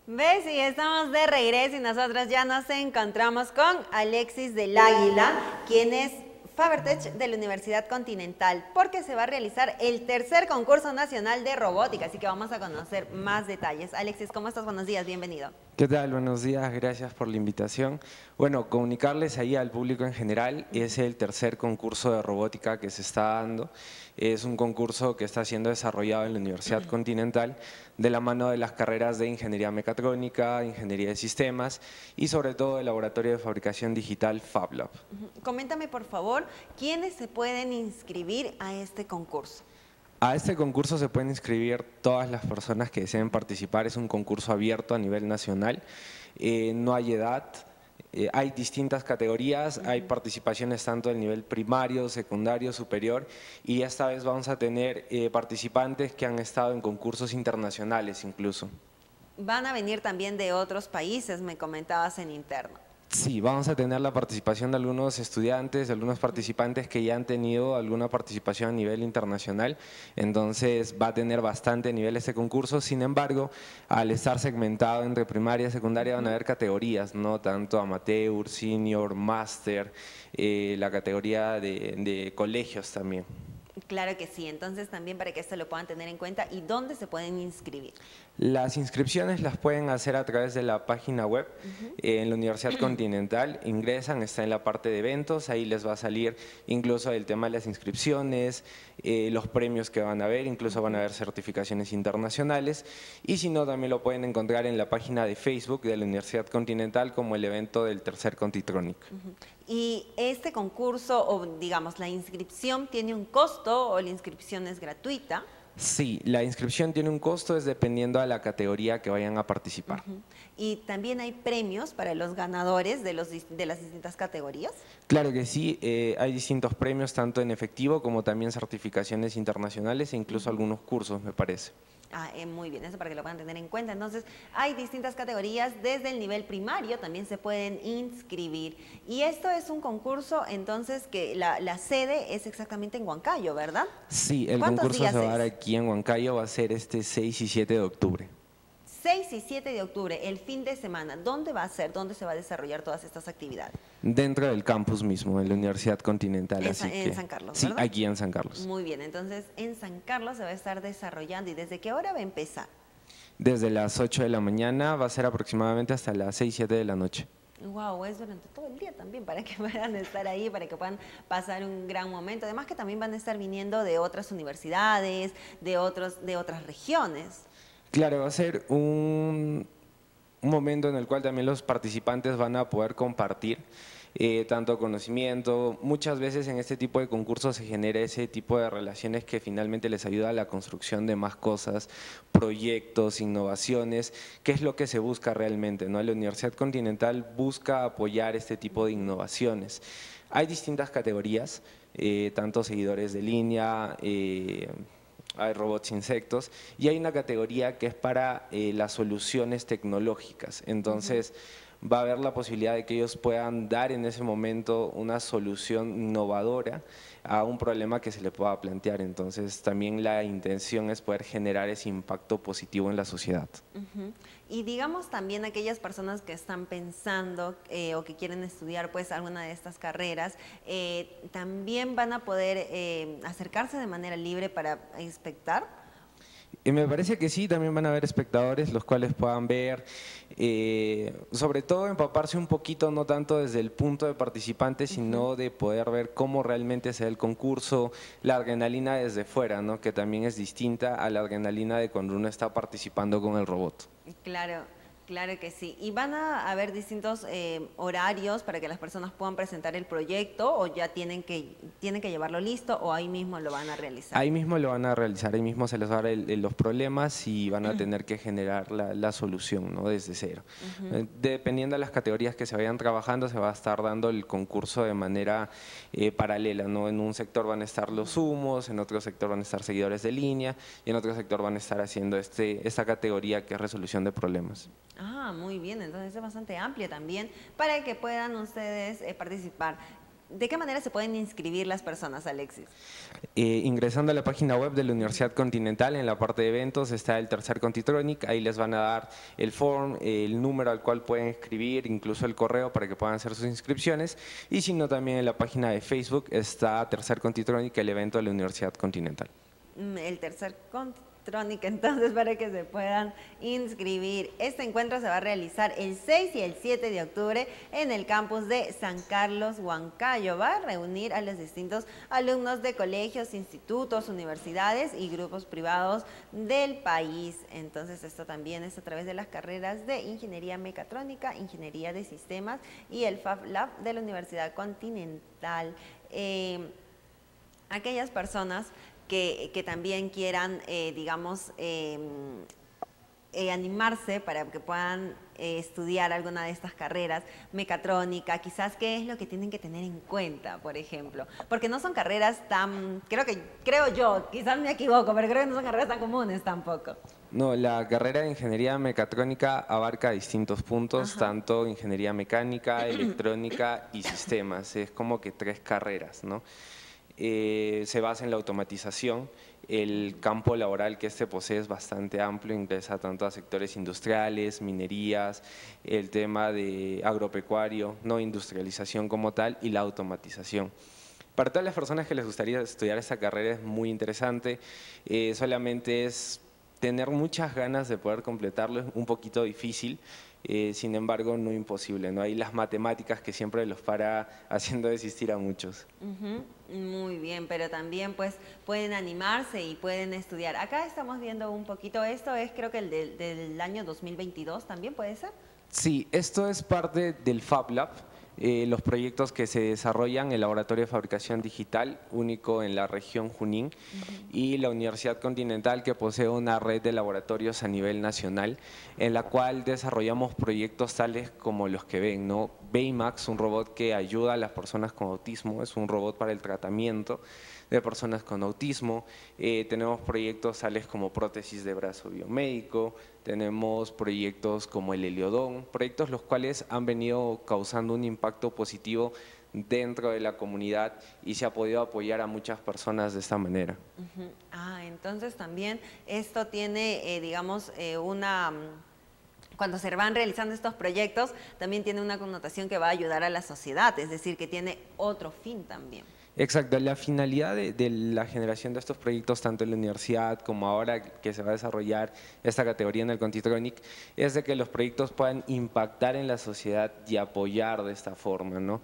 ¿Ves? Y estamos de regreso y nosotros ya nos encontramos con Alexis del Águila, quien es Fabertech de la Universidad Continental, porque se va a realizar el tercer concurso nacional de robótica, así que vamos a conocer más detalles. Alexis, ¿cómo estás? Buenos días, bienvenido. ¿Qué tal? Buenos días, gracias por la invitación. Bueno, comunicarles ahí al público en general, es el tercer concurso de robótica que se está dando. Es un concurso que está siendo desarrollado en la Universidad Continental de la mano de las carreras de Ingeniería Mecatrónica, Ingeniería de Sistemas y sobre todo el Laboratorio de Fabricación Digital FabLab. Coméntame, por favor, ¿quiénes se pueden inscribir a este concurso? A este concurso se pueden inscribir todas las personas que deseen participar, es un concurso abierto a nivel nacional, no hay edad, hay distintas categorías, hay participaciones tanto del nivel primario, secundario, superior y esta vez vamos a tener participantes que han estado en concursos internacionales incluso. Van a venir también de otros países, me comentabas en interno. Sí, vamos a tener la participación de algunos estudiantes, de algunos participantes que ya han tenido alguna participación a nivel internacional, entonces va a tener bastante nivel este concurso. Sin embargo, al estar segmentado entre primaria y secundaria van a haber categorías, no tanto amateur, senior, máster, la categoría de colegios también. Claro que sí, entonces también para que esto lo puedan tener en cuenta. ¿Y dónde se pueden inscribir? Las inscripciones las pueden hacer a través de la página web en la Universidad Continental, ingresan, está en la parte de eventos, ahí les va a salir incluso el tema de las inscripciones, los premios que van a haber, incluso van a haber certificaciones internacionales y si no también lo pueden encontrar en la página de Facebook de la Universidad Continental como el evento del tercer Contitronic. Y este concurso, o digamos la inscripción, ¿tiene un costo o la inscripción es gratuita? Sí, la inscripción tiene un costo, es dependiendo de la categoría que vayan a participar. ¿Y también hay premios para los ganadores de las distintas categorías? Claro que sí, hay distintos premios, tanto en efectivo como también certificaciones internacionales e incluso algunos cursos, me parece. Muy bien, eso para que lo puedan tener en cuenta. Entonces, hay distintas categorías, desde el nivel primario también se pueden inscribir. Y esto es un concurso, entonces, que la sede es exactamente en Huancayo, ¿verdad? Sí, el concurso se va a dar aquí en Huancayo, va a ser este 6 y 7 de octubre. 6 y 7 de octubre, el fin de semana. ¿Dónde va a ser? ¿Dónde se va a desarrollar todas estas actividades? Dentro del campus mismo, en la Universidad Continental. En San Carlos, ¿verdad? Sí, aquí en San Carlos. Muy bien, entonces en San Carlos se va a estar desarrollando. ¿Y desde qué hora va a empezar? Desde las 8 de la mañana, va a ser aproximadamente hasta las 6, 7 de la noche. Wow, es durante todo el día también, para que puedan estar ahí, para que puedan pasar un gran momento. Además que también van a estar viniendo de otras universidades, de otras regiones. Claro, va a ser un momento en el cual también los participantes van a poder compartir tanto conocimiento. Muchas veces en este tipo de concursos se genera ese tipo de relaciones que finalmente les ayuda a la construcción de más cosas, proyectos, innovaciones, que es lo que se busca realmente, ¿no? La Universidad Continental busca apoyar este tipo de innovaciones. Hay distintas categorías, tanto seguidores de línea, hay robots insectos y hay una categoría que es para las soluciones tecnológicas. Entonces va a haber la posibilidad de que ellos puedan dar en ese momento una solución innovadora a un problema que se le pueda plantear. Entonces también la intención es poder generar ese impacto positivo en la sociedad. Y digamos también aquellas personas que están pensando o que quieren estudiar pues alguna de estas carreras, también van a poder acercarse de manera libre para inspectar. Me parece que sí, también van a haber espectadores los cuales puedan ver, sobre todo empaparse un poquito, no tanto desde el punto de participante, sino de poder ver cómo realmente se da el concurso, la adrenalina desde fuera, ¿no? Que también es distinta a la adrenalina de cuando uno está participando con el robot. Claro. Claro que sí. ¿Y van a haber distintos horarios para que las personas puedan presentar el proyecto o ya tienen que llevarlo listo o ahí mismo lo van a realizar? Ahí mismo lo van a realizar, ahí mismo se les va a dar los problemas y van a tener que generar la solución, ¿no? Desde cero. Dependiendo de las categorías que se vayan trabajando, se va a estar dando el concurso de manera paralela, ¿no? En un sector van a estar los humos, en otro sector van a estar seguidores de línea y en otro sector van a estar haciendo esta categoría que es resolución de problemas. Muy bien, entonces es bastante amplia también para que puedan ustedes participar. ¿De qué manera se pueden inscribir las personas, Alexis? Ingresando a la página web de la Universidad Continental, en la parte de eventos está el tercer Contitronic, ahí les van a dar el form, el número al cual pueden escribir, incluso el correo para que puedan hacer sus inscripciones, y si no, también en la página de Facebook está Tercer Contitronic, el evento de la Universidad Continental. El tercer Contitronic, entonces, para que se puedan inscribir. Este encuentro se va a realizar el 6 y el 7 de octubre en el campus de San Carlos, Huancayo. Va a reunir a los distintos alumnos de colegios, institutos, universidades y grupos privados del país. Entonces, esto también es a través de las carreras de Ingeniería Mecatrónica, Ingeniería de Sistemas y el Fab Lab de la Universidad Continental. Aquellas personas que también quieran, digamos, animarse para que puedan estudiar alguna de estas carreras, mecatrónica, quizás qué es lo que tienen que tener en cuenta, por ejemplo, porque no son carreras tan, creo yo, quizás me equivoco, pero creo que no son carreras tan comunes tampoco. No, la carrera de Ingeniería Mecatrónica abarca distintos puntos, tanto ingeniería mecánica, electrónica y sistemas, es como que 3 carreras, ¿no? Se basa en la automatización, el campo laboral que posee es bastante amplio, ingresa tanto a sectores industriales, minerías, el tema de agropecuario, no industrialización como tal y la automatización. Para todas las personas que les gustaría estudiar esta carrera es muy interesante, solamente es tener muchas ganas de poder completarlo, es un poquito difícil. Sin embargo, no imposible, ¿no? Hay las matemáticas que siempre los para haciendo desistir a muchos. Muy bien, pero también pues pueden animarse y pueden estudiar. Acá estamos viendo un poquito, esto es creo que el del año 2022 también, ¿puede ser? Sí, esto es parte del Fab Lab. Los proyectos que se desarrollan, el Laboratorio de Fabricación Digital, único en la región Junín, y la Universidad Continental, que posee una red de laboratorios a nivel nacional, en la cual desarrollamos proyectos tales como los que ven, ¿no? Baymax, un robot que ayuda a las personas con autismo, es un robot para el tratamiento de personas con autismo. Tenemos proyectos tales como prótesis de brazo biomédico, tenemos proyectos como el Heliodón, proyectos los cuales han venido causando un impacto positivo dentro de la comunidad y se ha podido apoyar a muchas personas de esta manera. Entonces también esto tiene, digamos, cuando se van realizando estos proyectos, también tiene una connotación que va a ayudar a la sociedad, es decir, que tiene otro fin también. Exacto, la finalidad de la generación de estos proyectos, tanto en la universidad como ahora que se va a desarrollar esta categoría en el Contitronic, es de que los proyectos puedan impactar en la sociedad y apoyar de esta forma, ¿no?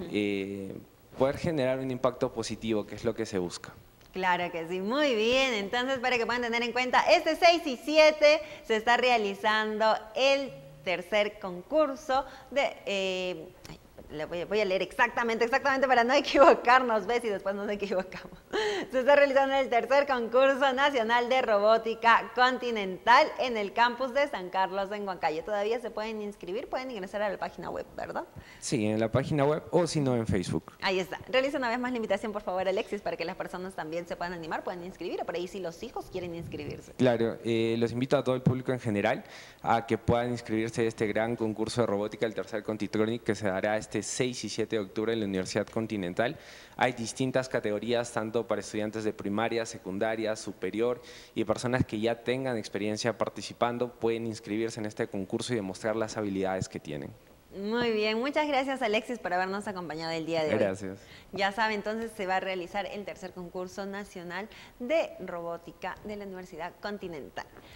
Poder generar un impacto positivo, que es lo que se busca. Claro que sí, muy bien. Entonces, para que puedan tener en cuenta, este 6 y 7 se está realizando el tercer concurso de... voy a leer exactamente para no equivocarnos, ¿ves? Y después nos equivocamos. Se está realizando el tercer concurso nacional de robótica continental en el campus de San Carlos en Huancayo. Todavía se pueden inscribir, pueden ingresar a la página web, ¿verdad? Sí, en la página web o si no en Facebook. Ahí está. Realiza una vez más la invitación, por favor, Alexis, para que las personas también se puedan animar, puedan inscribir, o por ahí si los hijos quieren inscribirse. Claro, los invito a todo el público en general a que puedan inscribirse a este gran concurso de robótica, el tercer Contitronic, que se dará este 6 y 7 de octubre en la Universidad Continental. Hay distintas categorías, tanto para estudiantes de primaria, secundaria, superior y personas que ya tengan experiencia participando, pueden inscribirse en este concurso y demostrar las habilidades que tienen. Muy bien, muchas gracias Alexis por habernos acompañado el día de hoy. Gracias. Ya sabe, entonces se va a realizar el tercer concurso nacional de robótica de la Universidad Continental.